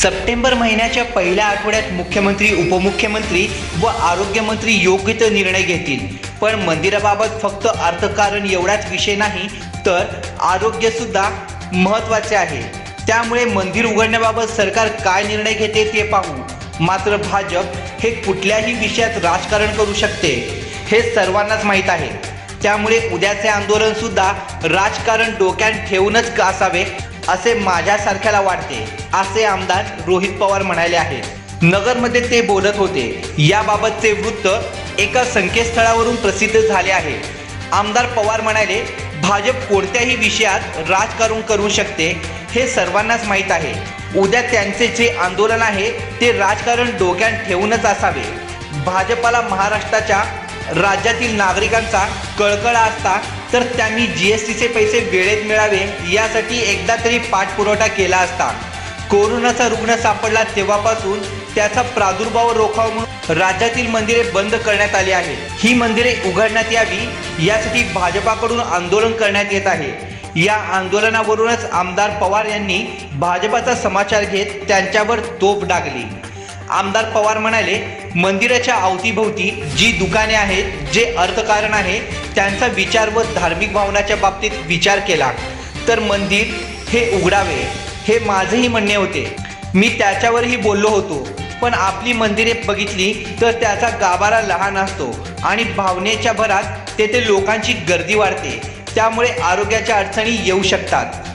September महिन्याच्या पहिल्या आठवड्यात मुख्यमंत्री, उपमुख्यमंत्री व आरोग्यमंत्री योग्य तो निर्णय घेतील। पण मंदिराबाबत फक्त अर्थकारण एवढाच विषय नाही, तर आरोग्य सुद्धा महत्त्वाचे आहे। त्यामुळे मंदिर उघडण्याबाबत सरकार काय निर्णय घेते ते पाहू। मात्र भाजप हे कुठल्याही विषयात राजकारण करू शकते हे सर्वांनाच माहीत आहे। त्यामुळे उद्याचे आंदोलन सुद्धा राजकारण डोक्यात ठेवूनच असावे असे माझ्यासारख्याला वाटते, असे आमदार रोहित पवार म्हणाले आहेत। नगरमध्ये ते बोलत होते। याबाबतचे वृत्त एका संकेतस्थळावरून प्रसिद्ध झाले आहे। आमदार पवार म्हणाले, भाजप कोणत्याही विषयात राजकारण करू शकते हे सर्वांनाच माहीत आहे। उद्या त्यांचे जे आंदोलन आहे ते राजकारण डोक्यात ठेवूनच असावे। भाजपाला महाराष्ट्राच्या राज्यातील नागरिकांचा कळकळा असता तर त्यांनी जीएसटीचे पैसे वेळेत मिळावे यासाठी एकदा तरी पाठपुरावा केला असता। कोरोनाचा रुग्ण सापडला तेव्हापासून त्याचा प्रादुर्भाव रोखावा म्हणून राज्यातील मंदिरे बंद करण्यात आली आहेत। ही मंदिरे उघडण्यात यावी यासाठी भाजपाकडून आंदोलन करण्यात येत आहे। या आंदोलनावरूनच आमदार पवार यांनी भाजपाचा समाचार घेत त्यांच्यावर तोफ डागली। आमदार पवार म्हणाले, मंदिराच्या अवतीभोवती जी दुकाने आहेत, जे अर्थकारण आहे त्यांचा विचार व धार्मिक भावनाच्या बाबतीत विचार केला तर मंदिर हे उघडावे हे माझेही म्हणणे होते। मी त्याच्यावरही बोललो होतो। पण आपली मंदिरे बघितली तर त्याचा गाभारा लहान असतो आणि भावनेच्या भरात तेथे लोकांची गर्दी वाढते, त्यामुळे आरोग्याच्या अडचणी येऊ शकतात।